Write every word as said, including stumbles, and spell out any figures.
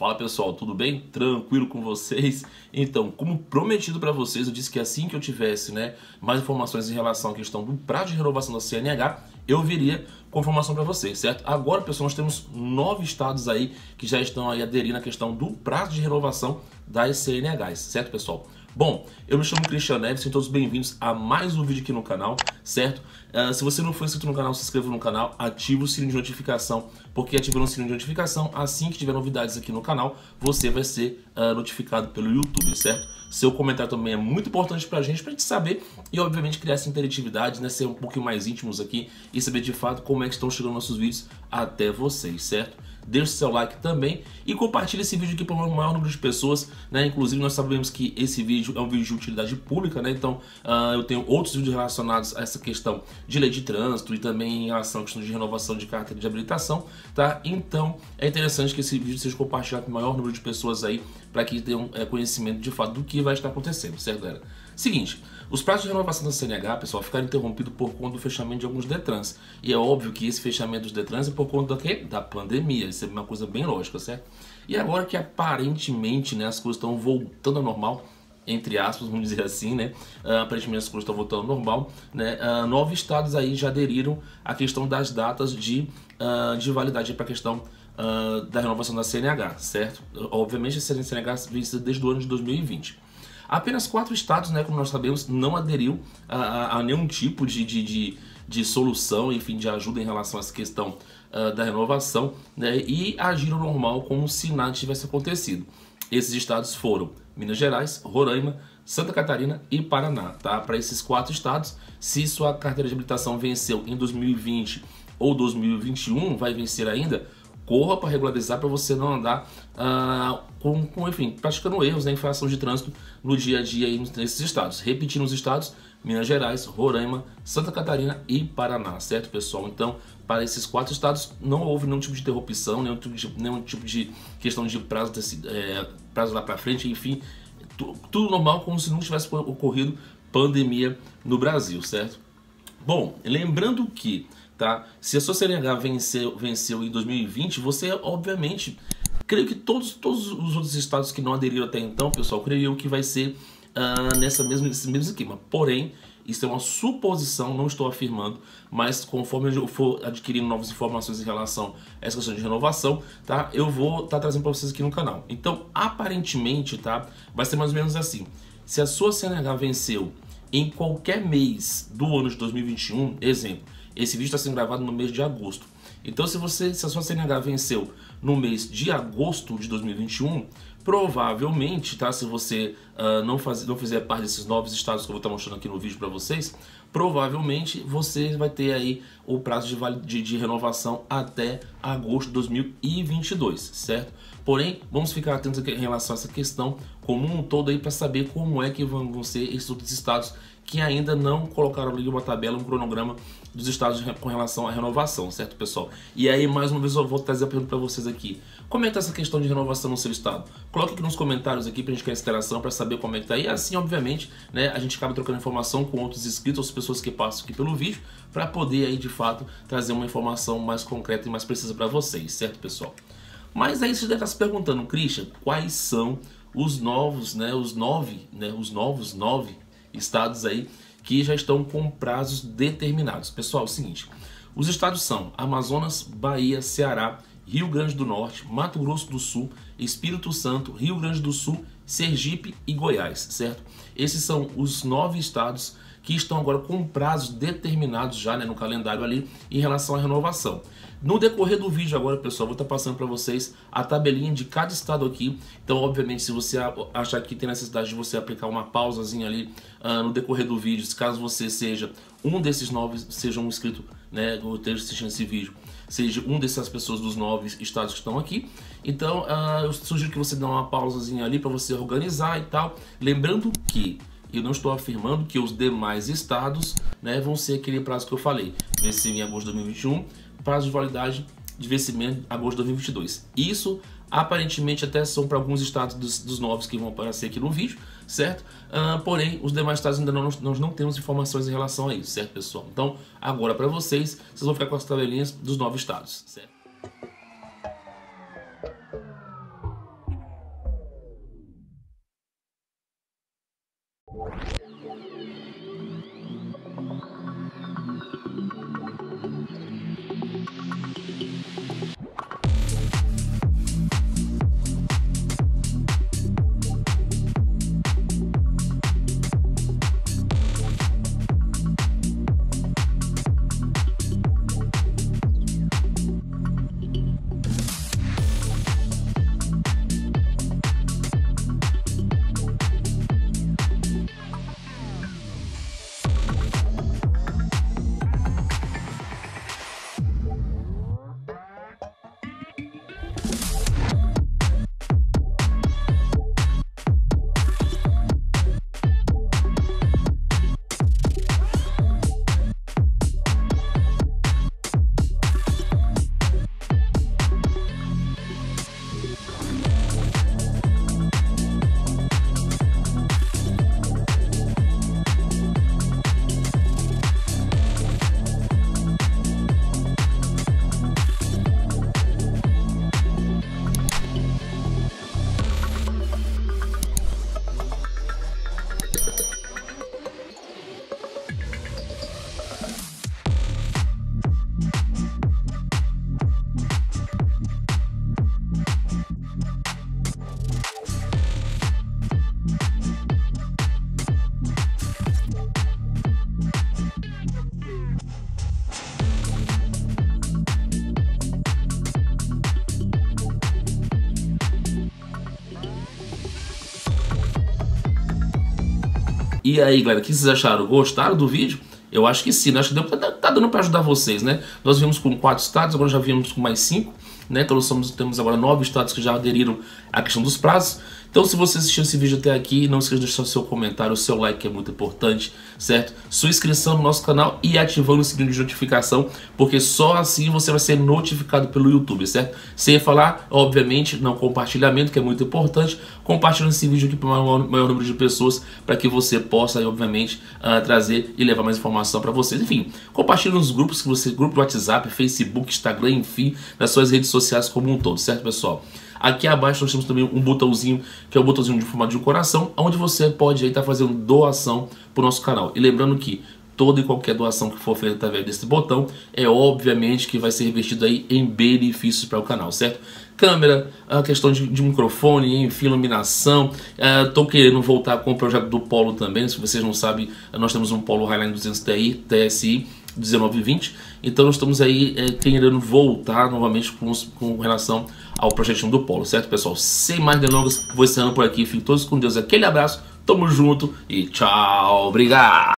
Fala pessoal, tudo bem? Tranquilo com vocês? Então, como prometido para vocês, eu disse que assim que eu tivesse né, mais informações em relação à questão do prazo de renovação da C N H, eu viria com informação para vocês, certo? Agora, pessoal, nós temos nove estados aí que já estão aí aderindo à questão do prazo de renovação das C N Hs, certo, pessoal? Bom, eu me chamo Christian Neves, sejam todos bem-vindos a mais um vídeo aqui no canal, certo? Uh, se você não for inscrito no canal, se inscreva no canal, ative o sininho de notificação, porque ativando o sininho de notificação, assim que tiver novidades aqui no canal, você vai ser uh, notificado pelo YouTube, certo? Seu comentário também é muito importante pra gente, pra gente saber e obviamente criar essa interatividade, né? Ser um pouquinho mais íntimos aqui e saber de fato como é que estão chegando nossos vídeos até vocês, certo? Deixe seu like também e compartilhe esse vídeo aqui para o maior número de pessoas, né? Inclusive nós sabemos que esse vídeo é um vídeo de utilidade pública, né? Então uh, eu tenho outros vídeos relacionados a essa questão de lei de trânsito e também em relação à questão de renovação de carteira de habilitação, tá? Então é interessante que esse vídeo seja compartilhado com o maior número de pessoas aí para que tenham é, conhecimento de fato do que vai estar acontecendo, certo, galera? Seguinte, os prazos de renovação da C N H, pessoal, ficaram interrompidos por conta do fechamento de alguns Detrans. E é óbvio que esse fechamento dos Detrans é por conta do quê? Da pandemia. Isso é uma coisa bem lógica, certo? E agora que aparentemente né, as coisas estão voltando ao normal, entre aspas, vamos dizer assim, né? Uh, aparentemente as coisas estão voltando ao normal, né? Uh, nove estados aí já aderiram à questão das datas de, uh, de validade para a questão uh, da renovação da C N H, certo? Obviamente a C N H vem desde o ano de dois mil e vinte. Apenas quatro estados, né, como nós sabemos, não aderiu a, a, a nenhum tipo de, de, de, de solução, enfim, de ajuda em relação a essa questão uh, da renovação, né, e agiram normal como se nada tivesse acontecido. Esses estados foram Minas Gerais, Roraima, Santa Catarina e Paraná, tá? Para esses quatro estados, se sua carteira de habilitação venceu em dois mil e vinte ou dois mil e vinte e um, vai vencer ainda, corra para regularizar para você não andar uh, com, com, enfim, praticando erros, né, infração de trânsito no dia a dia aí nesses estados. Repetindo os estados, Minas Gerais, Roraima, Santa Catarina e Paraná, certo, pessoal? Então, para esses quatro estados não houve nenhum tipo de interrupção, nenhum tipo de, nenhum tipo de questão de prazo, desse, é, prazo lá para frente, enfim, tu, tudo normal, como se não tivesse ocorrido pandemia no Brasil, certo? Bom, lembrando que tá? Se a sua C N H venceu, venceu em dois mil e vinte, você obviamente, creio que todos, todos os outros estados que não aderiram até então, pessoal, creio eu que vai ser uh, nessa mesma, nesse mesmo esquema. Porém, isso é uma suposição, não estou afirmando, mas conforme eu for adquirindo novas informações em relação a essa questão de renovação, tá? Eu vou estar tá trazendo para vocês aqui no canal. Então, aparentemente, tá? Vai ser mais ou menos assim. Se a sua C N H venceu em qualquer mês do ano de dois mil e vinte e um, exemplo, esse vídeo está sendo gravado no mês de agosto. Então, se você, se a sua C N H venceu no mês de agosto de dois mil e vinte e um, provavelmente, tá? Se você uh, não, faz, não fizer parte desses novos estados que eu vou estar mostrando aqui no vídeo para vocês, provavelmente você vai ter aí o prazo de, de, de renovação até agosto de dois mil e vinte e dois, certo? Porém, vamos ficar atentos aqui em relação a essa questão como um todo aí para saber como é que vão ser esses outros estados que ainda não colocaram ali uma tabela, um cronograma dos estados com relação à renovação, certo, pessoal? E aí, mais uma vez, eu vou trazer a pergunta para vocês aqui. Como é que tá essa questão de renovação no seu estado? Coloque aqui nos comentários aqui pra gente criar essa interação, para saber como é que tá. E assim, obviamente, né, a gente acaba trocando informação com outros inscritos, outras pessoas que passam aqui pelo vídeo, para poder aí, de fato, trazer uma informação mais concreta e mais precisa para vocês, certo, pessoal? Mas aí você deve estar se perguntando, Christian, quais são os novos, né, os nove, né, os novos nove estados aí que já estão com prazos determinados. Pessoal, é o seguinte, os estados são Amazonas, Bahia, Ceará, Rio Grande do Norte, Mato Grosso do Sul, Espírito Santo, Rio Grande do Sul, Sergipe e Goiás, certo? Esses são os nove estados que estão agora com prazos determinados já, né, no calendário ali em relação à renovação. No decorrer do vídeo agora, pessoal, vou estar passando para vocês a tabelinha de cada estado aqui. Então, obviamente, se você achar que tem necessidade de você aplicar uma pausazinha ali uh, no decorrer do vídeo, caso você seja um desses nove, seja um inscrito, né, ou esteja assistindo esse vídeo, seja um dessas pessoas dos nove estados que estão aqui, então uh, eu sugiro que você dê uma pausazinha ali para você organizar e tal. Lembrando que eu não estou afirmando que os demais estados, né, vão ser aquele prazo que eu falei, vencer em agosto de dois mil e vinte e um, prazo de validade de vencimento em agosto de dois mil e vinte e dois. Isso aparentemente até são para alguns estados dos, dos novos que vão aparecer aqui no vídeo, certo? Uh, porém, os demais estados ainda não, nós não temos informações em relação a isso, certo, pessoal? Então, agora para vocês, vocês vão ficar com as tabelinhas dos nove estados, certo? E aí, galera, o que vocês acharam? Gostaram do vídeo? Eu acho que sim, né? Acho que deu, tá, tá dando para ajudar vocês, né? Nós viemos com quatro estados, agora já viemos com mais cinco, né? Então nós somos, temos agora nove estados que já aderiram à questão dos prazos. Então se você assistiu esse vídeo até aqui, não esqueça de deixar o seu comentário, o seu like, que é muito importante, certo? Sua inscrição no nosso canal e ativando o sininho de notificação, porque só assim você vai ser notificado pelo YouTube, certo? Sem falar, obviamente, não compartilhamento, que é muito importante, compartilhando esse vídeo aqui para o maior, maior número de pessoas, para que você possa, obviamente, uh, trazer e levar mais informação para vocês. Enfim, compartilhe nos grupos, que você, grupo do WhatsApp, Facebook, Instagram, enfim, nas suas redes sociais como um todo, certo, pessoal? Aqui abaixo nós temos também um botãozinho, que é o botãozinho de formato de coração, onde você pode estar fazendo doação para o nosso canal. E lembrando que toda e qualquer doação que for feita através desse botão, é obviamente que vai ser investido aí em benefícios para o canal, certo? Câmera, a questão de, de microfone, enfim, iluminação. Estou uh, querendo voltar com o projeto do Polo também. Se vocês não sabem, nós temos um Polo Highline duzentos Ti, T S I dezenove vinte. Então nós estamos aí é, querendo voltar novamente com, com relação ao projetinho do Polo, certo, pessoal? Sem mais delongas, vou encerrando por aqui. Fiquem todos com Deus. Aquele abraço, tamo junto e tchau, obrigado!